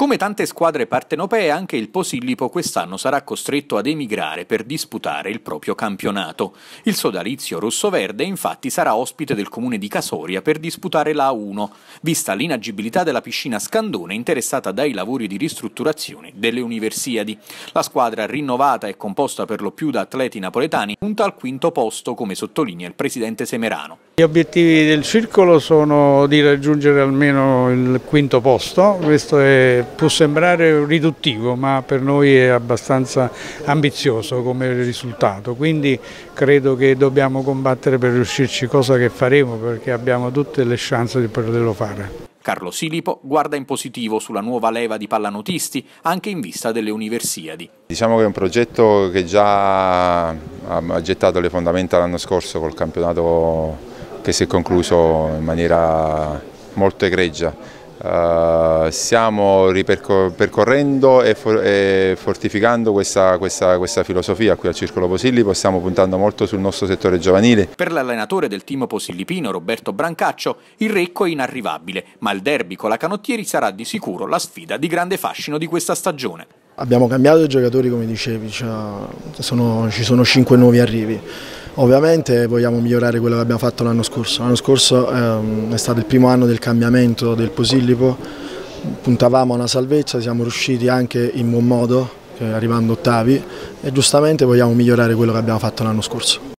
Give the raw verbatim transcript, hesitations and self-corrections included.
Come tante squadre partenopee, anche il Posillipo quest'anno sarà costretto ad emigrare per disputare il proprio campionato. Il sodalizio rossoverde infatti sarà ospite del comune di Casoria per disputare la A uno, vista l'inagibilità della piscina Scandone interessata dai lavori di ristrutturazione delle Universiadi. La squadra, rinnovata e composta per lo più da atleti napoletani, punta al quinto posto, come sottolinea il presidente Semerano. Gli obiettivi del circolo sono di raggiungere almeno il quinto posto. Questo è, può sembrare riduttivo, ma per noi è abbastanza ambizioso come risultato, quindi credo che dobbiamo combattere per riuscirci, cosa che faremo perché abbiamo tutte le chance di poterlo fare. Carlo Silipo guarda in positivo sulla nuova leva di pallanotisti, anche in vista delle Universiadi. Diciamo che è un progetto che già ha gettato le fondamenta l'anno scorso col campionato che si è concluso in maniera molto egregia. Uh, stiamo ripercorrendo e, for e fortificando questa, questa, questa filosofia qui al Circolo Posillipo, stiamo puntando molto sul nostro settore giovanile. Per l'allenatore del team posillipino Roberto Brancaccio il Recco è inarrivabile, ma il derby con la Canottieri sarà di sicuro la sfida di grande fascino di questa stagione. Abbiamo cambiato i giocatori, come dicevi, cioè, sono, ci sono cinque nuovi arrivi. Ovviamente vogliamo migliorare quello che abbiamo fatto l'anno scorso. L'anno scorso ehm, è stato il primo anno del cambiamento del Posillipo, puntavamo a una salvezza, siamo riusciti anche in buon modo, arrivando ottavi, e giustamente vogliamo migliorare quello che abbiamo fatto l'anno scorso.